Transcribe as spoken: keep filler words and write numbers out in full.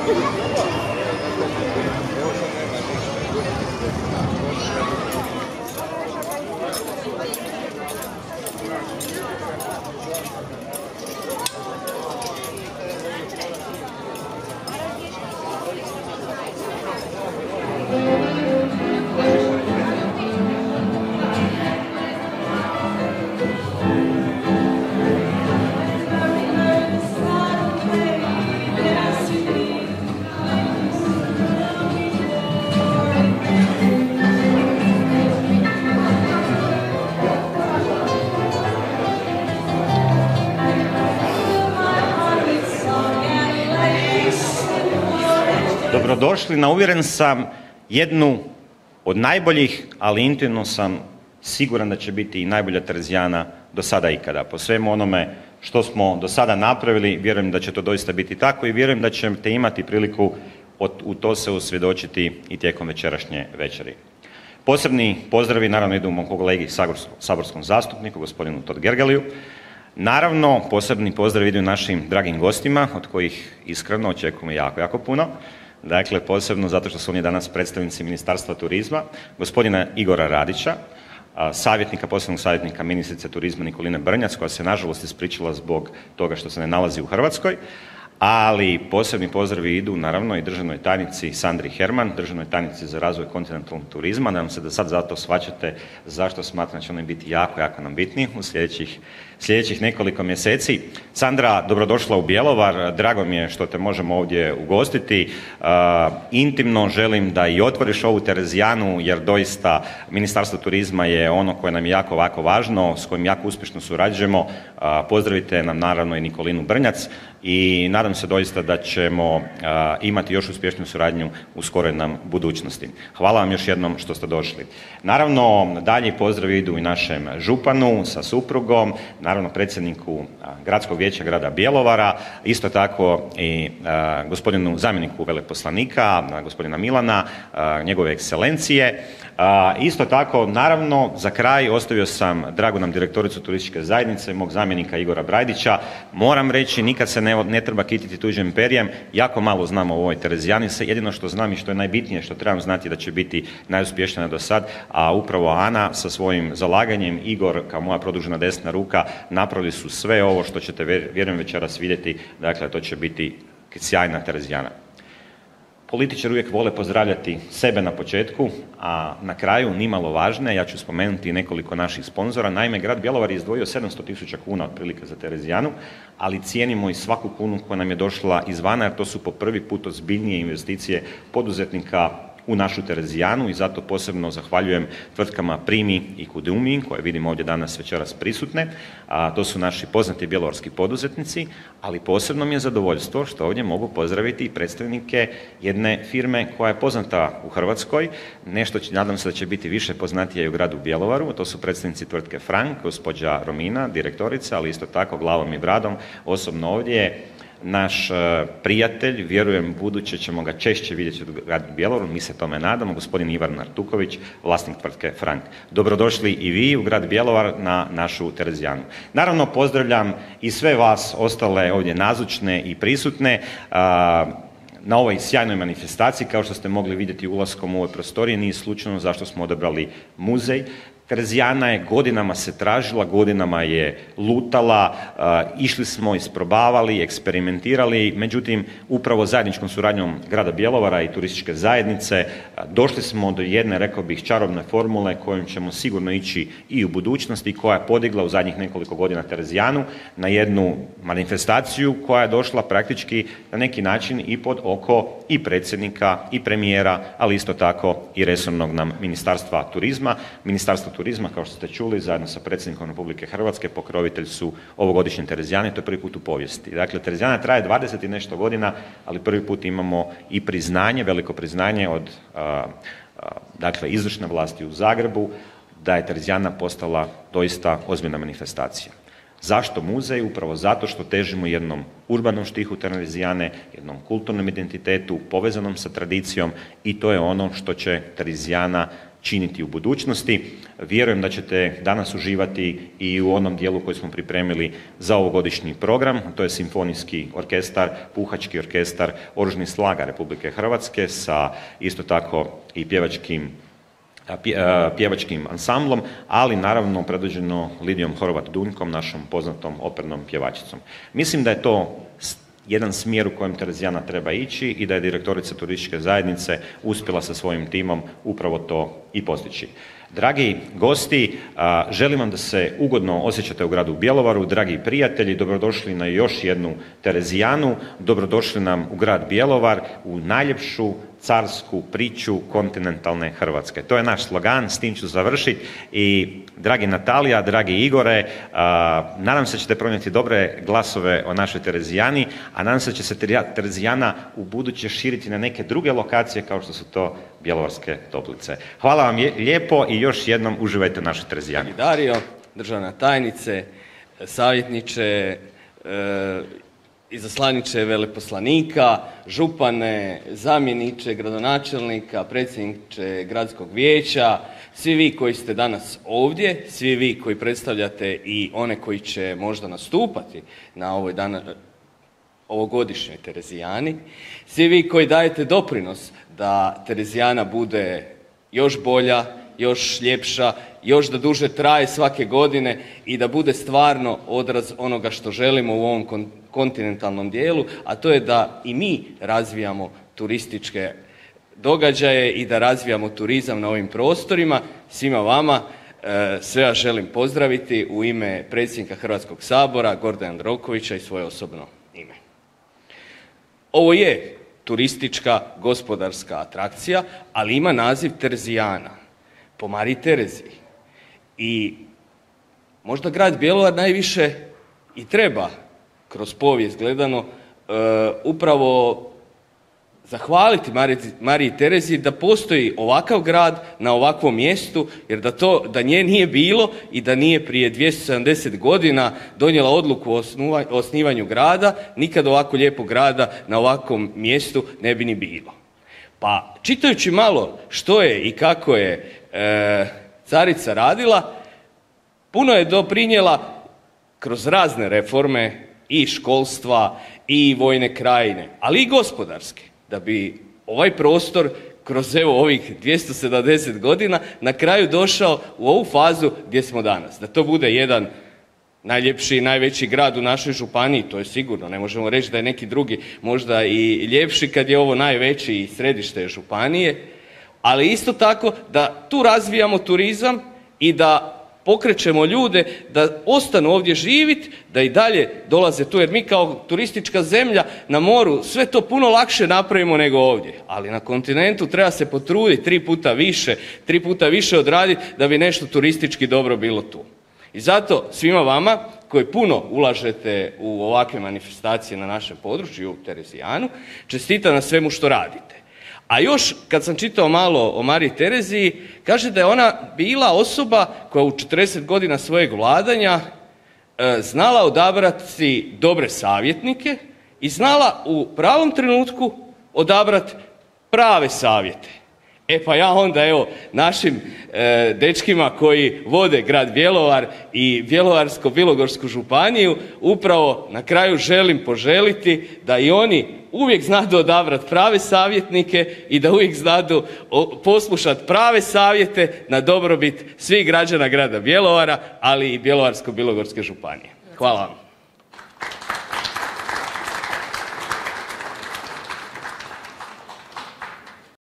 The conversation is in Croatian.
Dobrodošli na, uvjeren sam, jednu od najboljih, ali intimno sam siguran da će biti i najbolja Terezijana do sada ikada. Po svemu onome što smo do sada napravili, vjerujem da će to doista biti tako i vjerujem da ćete imati priliku u to se usvjedočiti i tijekom večerašnje večeri. Posebni pozdravi naravno idu mom kolegi saborskom zastupniku, gospodinu Totgergeliju. Naravno, posebni pozdrav idu našim dragim gostima, od kojih iskreno očekujemo jako, jako puno. Dakle, posebno zato što su oni danas predstavnici Ministarstva turizma, gospodina Igora Radića, savjetnika, posebnog savjetnika ministrice turizma Nikoline Brnjac, koja se nažalost ispričala zbog toga što se ne nalazi u Hrvatskoj, ali posebni pozdravi idu naravno i državnoj tajnici Sandri Herman, državnoj tajnici za razvoj kontinentalnog turizma. Nadam se da sad zato shvaćate zašto smatram da će oni biti jako, jako nam bitni u sljedećih, sljedećih nekoliko mjeseci. Sandra, dobrodošla u Bjelovar, drago mi je što te možemo ovdje ugostiti. Uh, intimno želim da i otvoriš ovu Terezijanu, jer doista Ministarstvo turizma je ono koje nam je jako, jako važno, s kojim jako uspješno surađujemo. Uh, pozdravite nam naravno i Nikolinu Brnjac i nadam se doista da ćemo uh, imati još uspješniju suradnju u skoroj nam budućnosti. Hvala vam još jednom što ste došli. Naravno, dalje pozdravi idu i našem županu sa suprugom, naravno predsjedniku uh, Gradskog vijeća grada Bjelovara, isto tako i uh, gospodinu zamjeniku veleposlanika, uh, gospodina Milana, uh, njegove ekscelencije. Uh, isto tako, naravno, za kraj ostavio sam dragu nam direktoricu turističke zajednice, mog zamjenika Igora Brajdića. Moram reći, nikad se ne, ne treba kititi tuđim perjem, jako malo znam o ovoj Terezijani, se jedino što znam i što je najbitnije, što trebam znati da će biti najuspješnija do sad, a upravo Ana sa svojim zalaganjem, Igor kao moja produžena desna ruka, napravili su sve ovo što ćete, vjerujem, večeras vidjeti, dakle to će biti sjajna Terezijana. Političari uvijek vole pozdravljati sebe na početku, a na kraju, nimalo važne, ja ću spomenuti nekoliko naših sponzora. Naime, grad Bjelovar je izdvojio sedamsto tisuća kuna otprilike za Terezijanu, ali cijenimo i svaku kunu koja nam je došla izvana, jer to su po prvi put ozbiljnije investicije poduzetnika u našu Terezijanu i zato posebno zahvaljujem tvrtkama Primi i Kudumi, koje vidimo ovdje danas večeras prisutne. A, to su naši poznati bjelovarski poduzetnici, ali posebno mi je zadovoljstvo što ovdje mogu pozdraviti i predstavnike jedne firme koja je poznata u Hrvatskoj, nešto će, nadam se da će biti više poznatije i u gradu Bjelovaru. To su predstavnici tvrtke Frank, gospođa Romina, direktorica, ali isto tako glavom i bradom osobno ovdje naš prijatelj, vjerujem buduće ćemo ga češće vidjeti u gradu Bjelovaru, mi se tome nadamo, gospodin Ivan Nartuković, vlasnik tvrtke Frank. Dobrodošli i vi u grad Bjelovar na našu Terezijanu. Naravno, pozdravljam i sve vas ostale ovdje nazočne i prisutne na ovoj sjajnoj manifestaciji. Kao što ste mogli vidjeti ulaskom u ove prostorije, nije slučajno zašto smo odabrali muzej. Terezijana je godinama se tražila, godinama je lutala, uh, išli smo, isprobavali, eksperimentirali, međutim, upravo zajedničkom suradnjom grada Bjelovara i turističke zajednice uh, došli smo do jedne, rekao bih, čarobne formule kojom ćemo sigurno ići i u budućnosti, koja je podigla u zadnjih nekoliko godina Terezijanu na jednu manifestaciju koja je došla praktički na neki način i pod oko i predsjednika i premijera, ali isto tako i resornog nam Ministarstva turizma. Ministarstvo turizma, kao što ste čuli, zajedno sa predsjednikom Republike Hrvatske, pokrovitelj su ovogodišnje Terezijane, to je prvi put u povijesti. Dakle, Terezijana traje dvadeset i nešto godina, ali prvi put imamo i priznanje, veliko priznanje od a, a, dakle, izvršne vlasti u Zagrebu, da je Terezijana postala doista ozbiljna manifestacija. Zašto muzej? Upravo zato što težimo jednom urbanom štihu Terezijane, jednom kulturnom identitetu, povezanom sa tradicijom, i to je ono što će Terezijana činiti u budućnosti. Vjerujem da ćete danas uživati i u onom dijelu koji smo pripremili za ovogodišnji program, to je simfonijski orkestar, puhački orkestar Oružanih snaga Republike Hrvatske sa isto tako i pjevačkim pjevačkim ansamblom, ali naravno predvođeno Lidijom Horvat-Dunjkom, našom poznatom opernom pjevačicom. Mislim da je to jedan smjer u kojem Terezijana treba ići i da je direktorica turističke zajednice uspjela sa svojim timom upravo to i postići. Dragi gosti, želim vam da se ugodno osjećate u gradu Bjelovaru. Dragi prijatelji, dobrodošli na još jednu Terezijanu, dobrodošli nam u grad Bjelovar, u najljepšu carsku priču kontinentalne Hrvatske. To je naš slogan, s tim ću završiti. I dragi Natalija, dragi Igore, a, nadam se da ćete pronijeti dobre glasove o našoj Terezijani, a nadam se da će se Terezijana u buduće širiti na neke druge lokacije kao što su to Bjelovarske Toplice. Hvala vam lijepo i još jednom uživajte u našoj Terezijani. Dario, državna tajnice, savjetniče, e, izaslaniče veleposlanika, župane, zamjeniče gradonačelnika, predsjedniče gradskog vijeća, svi vi koji ste danas ovdje, svi vi koji predstavljate i one koji će možda nastupati na ovoj dana, ovogodišnjoj Terezijani, svi vi koji dajete doprinos da Terezijana bude još bolja, još ljepša, još da duže traje svake godine i da bude stvarno odraz onoga što želimo u ovom kontinentalnom dijelu, a to je da i mi razvijamo turističke događaje i da razvijamo turizam na ovim prostorima. Svima vama sve vas želim pozdraviti u ime predsjednika Hrvatskog sabora Gordana Jandrokovića i svoje osobno ime. Ovo je turistička gospodarska atrakcija, ali ima naziv Terezijana, po Mariji Tereziji. I možda grad Bjelovar najviše i treba kroz povijest gledano e, upravo zahvaliti Mariji Tereziji da postoji ovakav grad na ovakvom mjestu, jer da, to, da nje nije bilo i da nije prije dvjesto sedamdeset godina donijela odluku o, osnuva, o osnivanju grada, nikad ovako lijepog grada na ovakvom mjestu ne bi ni bilo. Pa čitajući malo što je i kako je e, carica radila, puno je doprinijela kroz razne reforme i školstva i vojne krajine, ali i gospodarske, da bi ovaj prostor kroz evo ovih dvjesto sedamdeset godina na kraju došao u ovu fazu gdje smo danas. Da to bude jedan najljepši i najveći grad u našoj županiji, to je sigurno. Ne možemo reći da je neki drugi možda i ljepši kad je ovo najveći i središte županije, ali isto tako da tu razvijamo turizam i da pokrećemo ljude da ostanu ovdje živjeti, da i dalje dolaze tu, jer mi kao turistička zemlja na moru sve to puno lakše napravimo nego ovdje. Ali na kontinentu treba se potruditi tri puta više, tri puta više odraditi da bi nešto turistički dobro bilo tu. I zato svima vama koji puno ulažete u ovakve manifestacije na našem području, u Terezijanu, čestitam na svemu što radite. A još, kad sam čitao malo o Mariji Tereziji, kaže da je ona bila osoba koja u četrdeset godina svojeg vladanja e, znala odabrati dobre savjetnike i znala u pravom trenutku odabrati prave savjete. E pa ja onda evo našim e, dečkima koji vode grad Bjelovar i Bjelovarsko-bilogorsku županiju upravo na kraju želim poželiti da i oni uvijek znadu odabrati prave savjetnike i da uvijek znadu poslušati prave savjete na dobrobit svih građana grada Bjelovara, ali i Bjelovarsko-bilogorske županije. Hvala vam.